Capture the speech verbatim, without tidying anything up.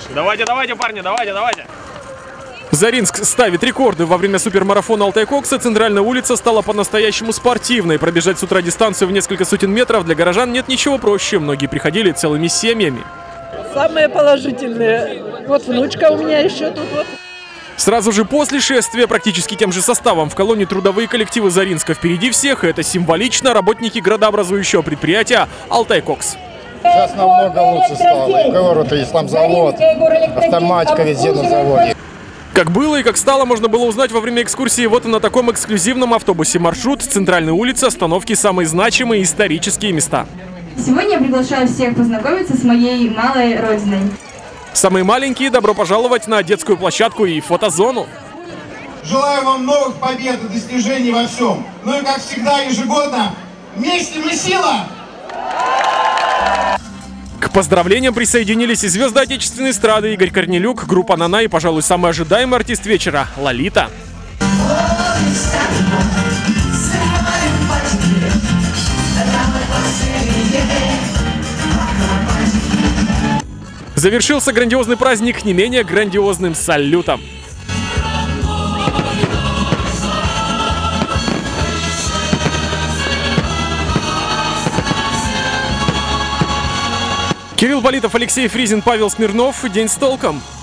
Давайте, давайте, парни, давайте, давайте. Заринск ставит рекорды. Во время супермарафона Алтай-Кокса центральная улица стала по-настоящему спортивной. Пробежать с утра дистанцию в несколько сотен метров для горожан нет ничего проще. Многие приходили целыми семьями. Самые положительные. Вот внучка у меня еще тут вот. Сразу же после шествия практически тем же составом в колонне трудовые коллективы Заринска впереди всех. Это символично работники градообразующего предприятия «Алтай-Кокс». Сейчас намного лучше стало. И город, и сламзавод, автоматика везде на заводе. Как было и как стало, можно было узнать во время экскурсии вот и на таком эксклюзивном автобусе маршрут центральной улицы, остановки самые значимые исторические места. Сегодня я приглашаю всех познакомиться с моей малой родиной. Самые маленькие, добро пожаловать на детскую площадку и фотозону. Желаю вам новых побед и достижений во всем. Ну и как всегда ежегодно, вместе мы сила! К поздравлениям присоединились и звезды отечественной эстрады Игорь Корнелюк, группа «Нана» и, пожалуй, самый ожидаемый артист вечера – Лолита. Завершился грандиозный праздник не менее грандиозным салютом. Кирилл Политов, Алексей Фризин, Павел Смирнов. День с толком.